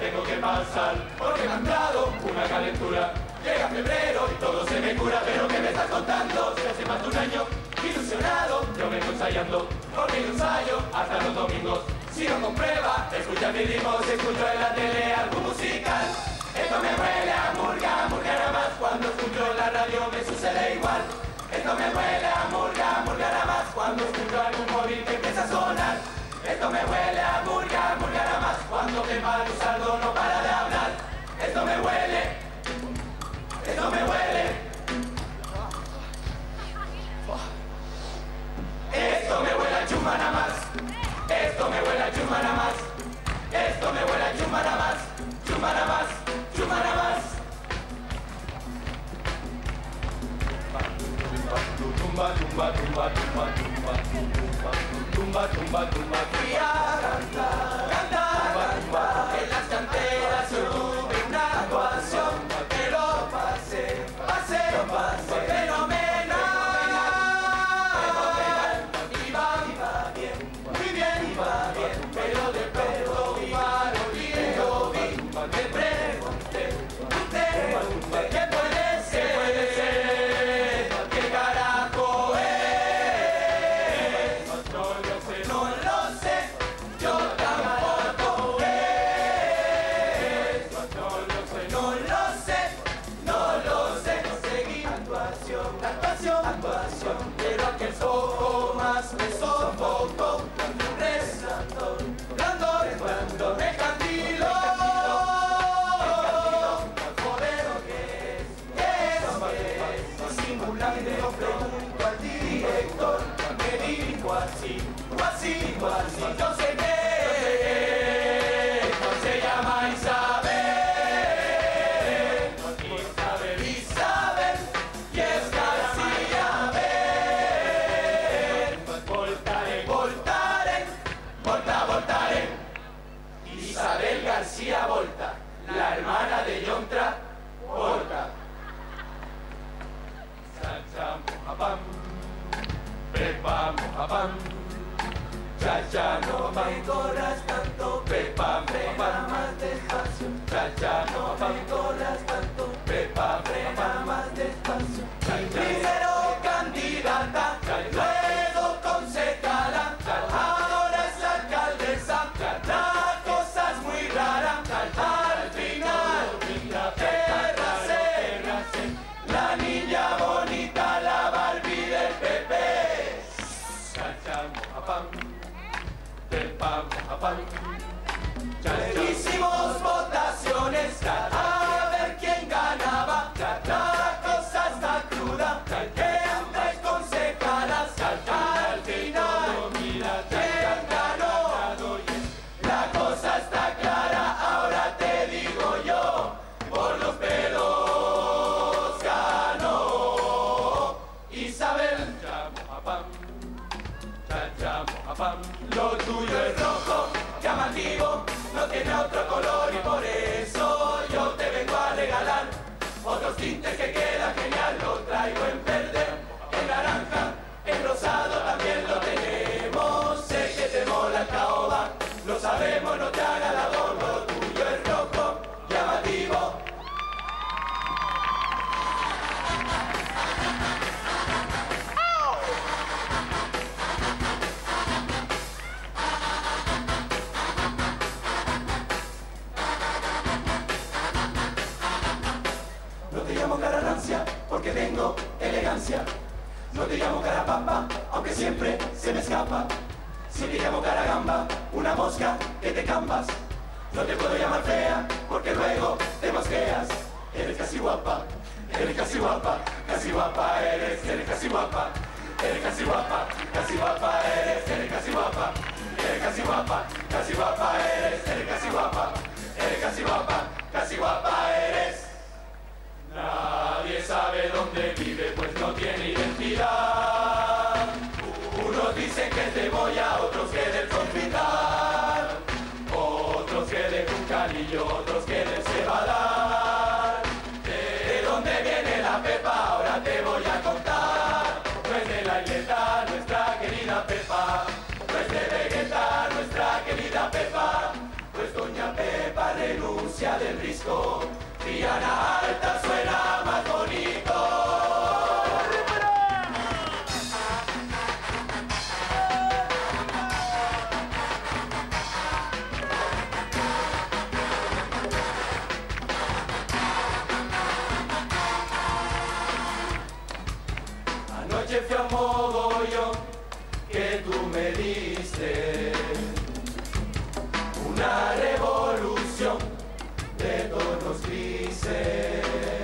tengo que pasar, porque me ha entrado una calentura. Llega febrero y todo se me cura, pero ¿qué me estás contando? Si hace más de un año, ilusionado, yo vengo ensayando, porque yo ensayo hasta los domingos. Si no comprueba, escucha mis ritmos, escucho en la tele algo musical. Esto me huele a murga, murga nada más, cuando escucho la radio me sucede igual. Esto me huele a murga, murga nada más, cuando escucho algún móvil que empieza a sonar. Esto me huele a murga, murga nada más, cuando Pepa Luzardo no para de hablar. Esto me huele, esto me huele. Esto me huele a chumba nada más. Esto me huele a chumba nada más. Esto me huele a chumba nada más. Chumba nada más, chumba nada más. Tumba, tumba, tumba, tumba, tumba, tumba, tumba, tumba. Fui a cantar, cantar, cantar. En las canteras yo tuve una actuación que lo pasé, pasé, pasé. Fenomenal, iba bien, muy bien, iba bien. Pero de pronto yo vi, me pregunté, ¿qué puede ser? ¿Qué carajo es? No lo sé, yo tampoco es. No lo sé, seguí actuación, pero aquel poco más me sofocó, rezando, blando, me candiló. Joder, ¿qué es? Simulando, pregunto al director, me dijo así, yo sé que se llama Isabel, Isabel, y es García Bel. Voltaré, Isabel García Volta, la hermana de John Travolta. Cha-cha, moja-pam, Pepa, moja-pam, cha-cha, no me corras tanto, Pepa, frena más despacio, cha-cha, no me corras tanto, Pepa, frena más despacio. Primero candidata, luego concejala, ahora es alcaldesa, la cosa es muy rara, al final, terracé, la niña bonita, la Barbie del PP. Cha-cha, moja-pam, Pepa, moja-pam, hicimos votaciones a ver quién ganaba, la cosa está cruda, entre concejalas, al final, ¿quién ganó? La cosa está clara, ahora te digo yo, por los pelos ganó Isabel. Cha-cha, moja-pam, lo tuyo es rojo, llamativo, no tiene otro color y por eso yo te vengo a regalar otros tintes que queda genial. Lo traigo en verde, en naranja, en rosado también lo tenemos. Sé que te mola el caoba, lo sabemos, no te hagas la voz. Lo tuyo es rojo, llamativo. No te llamo cara rancia, porque tengo elegancia. No te llamo cara papa, aunque siempre se me escapa. Si te llamo cara gamba, una mosca que te campas. No te puedo llamar fea, porque luego te mosqueas. Eres casi guapa, eres casi guapa, casi guapa eres casi guapa. Eres casi guapa, eres casi guapa. Eres casi guapa, eres casi guapa. Eres casi guapa eres. Nadie sabe dónde vive, pues no tiene identidad. Unos dicen que es de Moya, otros que del hospital, otros que de Juncanillo, otros que del Cebadal. ¿De dónde viene la Pepa? Ahora te voy a contar. No es de la Isleta, nuestra querida Pepa. No es de Vegeta, nuestra querida Pepa. Pues doña Pepa denuncia del risco, Triana Alta suena más bonito. Anoche fui a un mogollón que tú me diste, una revolución de tonos grises.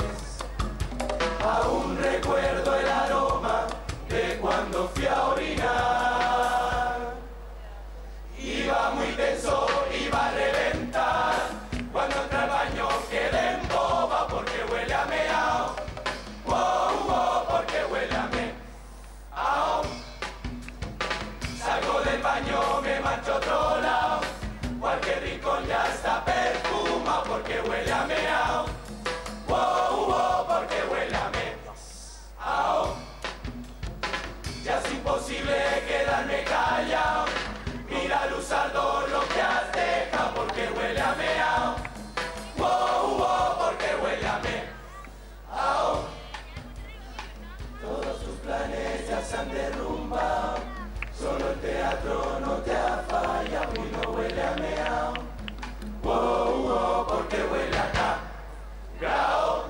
Aún recuerdo el aroma de cuando fui a orinar. Iba muy tenso, iba a reventar. Cuando entré al baño quedé en boba porque huele a meao. Wow, wow, porque huele a meao. Salgo del baño, me marcho a otro lado. Cualquier rincón ya está perfumado porque huele a meao. Wow, wow, porque huele a meao. Ya es imposible quedarme callado. Mira, Luzardo, lo que has dejado porque huele a meao. Wow, wow, porque huele a meao. Todos tus planes ya se han derrumbado. Solo el teatro no te ha fallado y no huele a meao. Wow, wow, porque huele a cagao.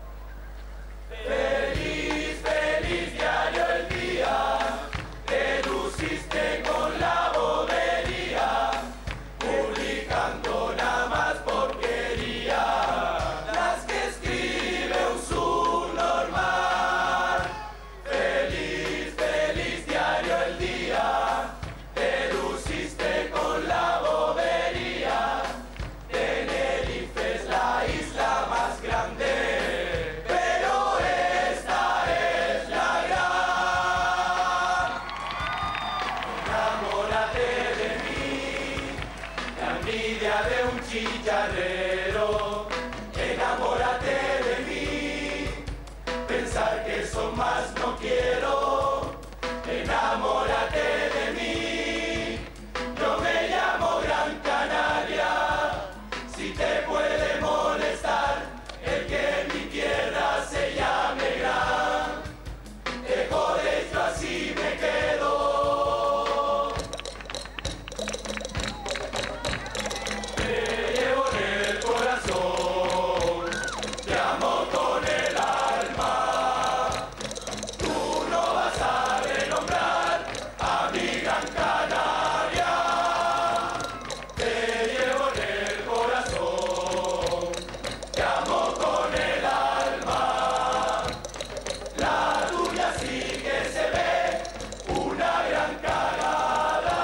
Feliz, feliz diario el día. Te luciste con la bobería, publicando nada más porquería. Las que escribe un subnormal. Feliz, feliz diario el día. Te luciste con la bobería. Tenerife es la isla más grande, pero esta es la gran. Enamórate de mí, la envidia de un chicharrero. Enamórate de mí, pensar que son más no quiero. Enamórate de mí, yo me llamo Gran Canaria. Si te puede molestar el que en mi tierra se llame Gran, te jodes, yo así me quedo. Te llevo en el corazón, te amo con el alma. Tú no vas a renombrar a mi Gran Canaria. Te llevo en el corazón, te amo con el alma. La tuya sí que se ve una gran cagada.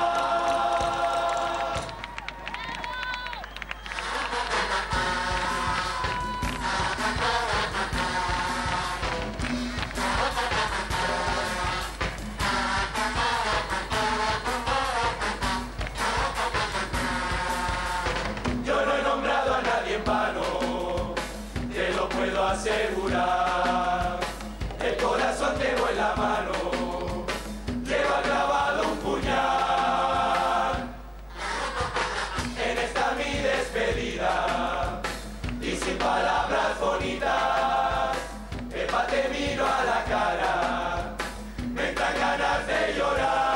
Yo no he nombrado a nadie en vano, te lo puedo asegurar. El corazón tengo en la mano, lleva grabado un puñal. En esta mi despedida, y sin palabras bonitas, epa, te miro a la cara, me entran ganas de llorar.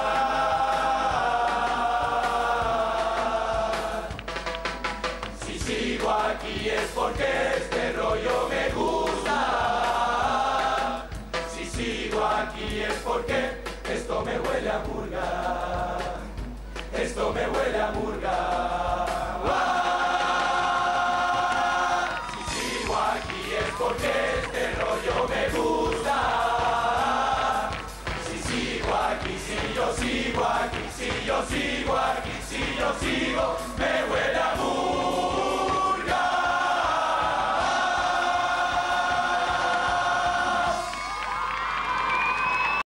Si sigo aquí es porque este rollo me gusta. Si sigo aquí es porque esto me huele a murga. Esto me huele a murga. Si sigo aquí es porque este rollo me gusta. Si sigo aquí, si yo sigo aquí, si yo sigo aquí, si yo sigo